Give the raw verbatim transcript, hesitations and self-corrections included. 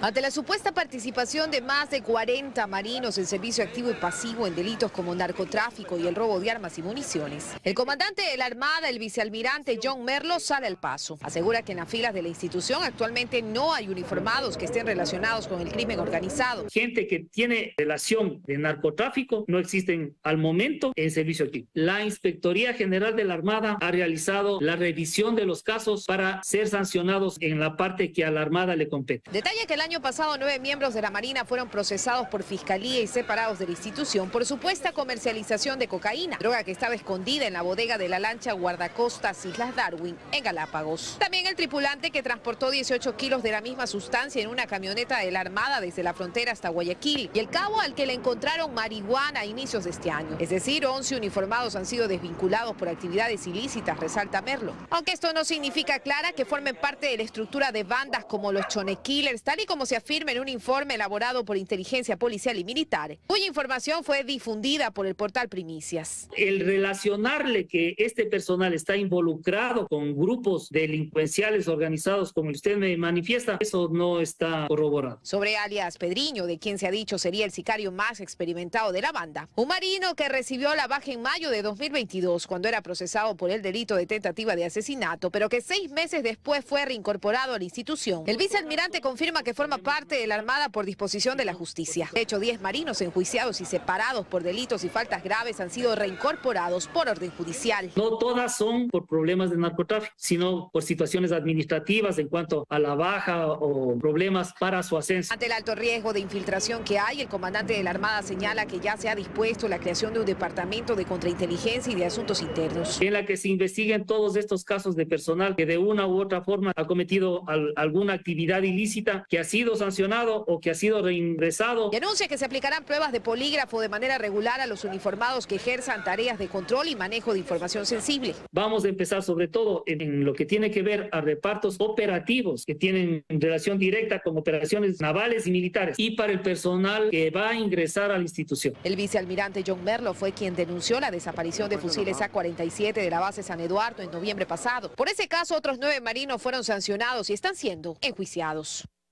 Ante la supuesta participación de más de cuarenta marinos en servicio activo y pasivo en delitos como narcotráfico y el robo de armas y municiones, el comandante de la Armada, el vicealmirante John Merlo, sale al paso. Asegura que en las filas de la institución actualmente no hay uniformados que estén relacionados con el crimen organizado. Gente que tiene relación de narcotráfico no existen al momento en servicio activo. La Inspectoría General de la Armada ha realizado la revisión de los casos para ser sancionados en la parte que a la Armada le compete. Detalla que el año pasado nueve miembros de la Marina fueron procesados por Fiscalía y separados de la institución por supuesta comercialización de cocaína, droga que estaba escondida en la bodega de la lancha guardacostas Islas Darwin en Galápagos. También el tripulante que transportó dieciocho kilos de la misma sustancia en una camioneta de la Armada desde la frontera hasta Guayaquil, y el cabo al que le encontraron marihuana a inicios de este año. Es decir, once uniformados han sido desvinculados por actividades ilícitas, resalta Merlo. Aunque esto no significa, Clara, que formen parte de la estructura de bandas como los Chone Killers, tal y como se afirma en un informe elaborado por inteligencia policial y militar, cuya información fue difundida por el portal Primicias. El relacionarle que este personal está involucrado con grupos delincuenciales organizados como usted me manifiesta, eso no está corroborado. Sobre alias Pedriño, de quien se ha dicho sería el sicario más experimentado de la banda, un marino que recibió la baja en mayo de dos mil veintidós cuando era procesado por el delito de tentativa de asesinato, pero que seis meses después fue reincorporado a la institución. El vicealmirante confirma que forma parte de la Armada por disposición de la justicia. De hecho, diez marinos enjuiciados y separados por delitos y faltas graves han sido reincorporados por orden judicial. No todas son por problemas de narcotráfico, sino por situaciones administrativas en cuanto a la baja o problemas para su ascenso. Ante el alto riesgo de infiltración que hay, el comandante de la Armada señala que ya se ha dispuesto la creación de un departamento de contrainteligencia y de asuntos internos, en la que se investiguen todos estos casos de personal que de una u otra forma ha cometido al, alguna actividad ilícita, que ha sido sancionado o que ha sido reingresado. Y anuncia que se aplicarán pruebas de polígrafo de manera regular a los uniformados que ejerzan tareas de control y manejo de información sensible. Vamos a empezar sobre todo en, en lo que tiene que ver a repartos operativos que tienen relación directa con operaciones navales y militares, y para el personal que va a ingresar a la institución. El vicealmirante John Merlo fue quien denunció la desaparición de fusiles A cuarenta y siete de la base San Eduardo en noviembre pasado. Por ese caso, otros nueve marinos fueron sancionados y están siendo enjuiciados.